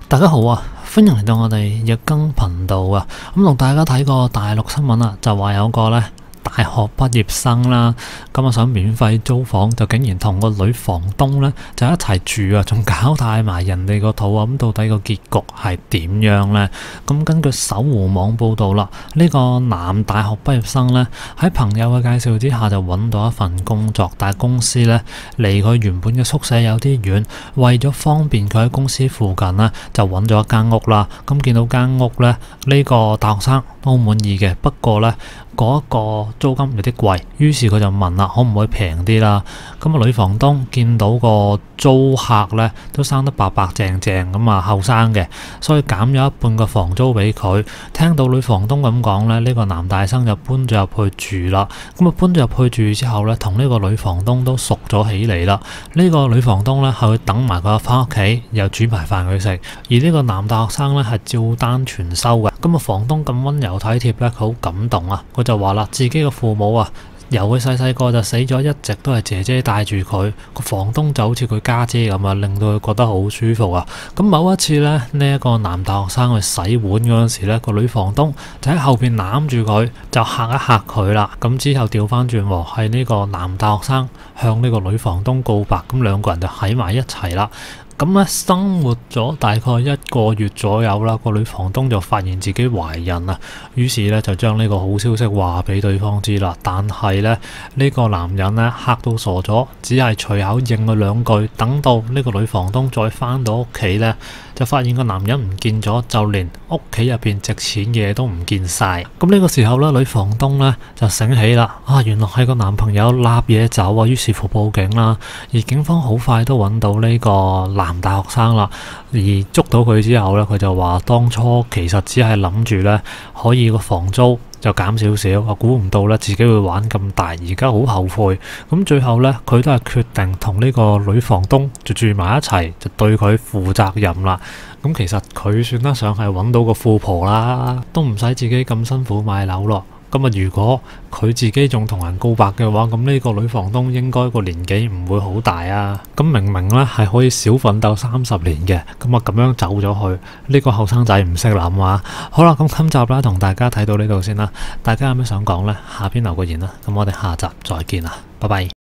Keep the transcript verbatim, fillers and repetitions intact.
大家好啊，歡迎嚟到我哋日更頻道啊！咁同大家睇個大陸新聞啊，就話有個咧大學畢業生啦，咁啊想免費租房，就竟然同個女房東咧就一齊住啊，仲搞大埋人哋個肚啊！咁到底個結局係點樣呢？咁根據搜狐網報道啦，呢個男大學畢業生咧喺朋友嘅介紹之下就揾到一份工作，但係公司咧離佢原本嘅宿舍有啲遠，為咗方便佢喺公司附近咧，就揾咗一間屋啦。咁見到間屋咧，呢個大學生都好滿意嘅，不過咧嗰一個租金有啲貴，於是佢就問啦，可唔可以平啲啦？咁啊，女房東見到個租客咧都生得白白淨淨咁啊，後生嘅，所以減咗一半個房租俾佢。聽到女房東咁講咧，呢個男大生就搬咗入去住啦。咁啊，搬咗入去住之後咧，同呢個女房東都熟咗起嚟啦。呢個女房東咧係會等埋佢翻屋企，又煮埋飯佢食。而呢個男大學生咧係照單全收嘅。咁啊，房東咁溫柔體貼咧，佢好感動啊！佢就話啦，自己嘅父母啊，由佢細細個就死咗，一直都係姐姐帶住佢。個房東就好似佢家姐咁啊，令到佢覺得好舒服啊。咁某一次咧，呢一個男大學生去洗碗嗰陣時咧，個女房東就喺後邊攬住佢，就嚇一嚇佢啦。咁之後調翻轉喎，係呢個男大學生向呢個女房東告白，咁兩個人就喺埋一齊啦。咁咧生活咗大概一個月左右啦，個女房東就發現自己懷孕啦，於是咧就將呢個好消息話俾對方知啦。但係咧呢個男人咧嚇到傻咗，只係隨口應咗兩句。等到呢個女房東再翻到屋企咧，就發現個男人唔見咗，就連屋企入邊值錢嘅嘢都唔見晒。咁呢個時候咧，女房東咧就醒起啦，啊原來係個男朋友攬嘢走啊，於是乎報警啦。而警方好快都揾到呢個男大學生啦，而捉到佢之後咧，佢就話當初其實只係諗住咧可以個房租就減少少，我估唔到咧自己會玩咁大，而家好後悔。咁最後咧，佢都係決定同呢個女房東就住埋一齊，就對佢負責任啦。咁其實佢算得上係揾到個富婆啦，都唔使自己咁辛苦買樓咯。咁啊，如果佢自己仲同人告白嘅話，咁呢個女房東應該個年紀唔會好大啊。咁明明咧係可以少奮鬥三十年嘅，咁啊咁樣走咗去，呢個後生仔唔識諗啊。好啦，咁今集啦，同大家睇到呢度先啦。大家有咩想講呢？下邊留個言啦。咁我哋下集再見啦，拜拜。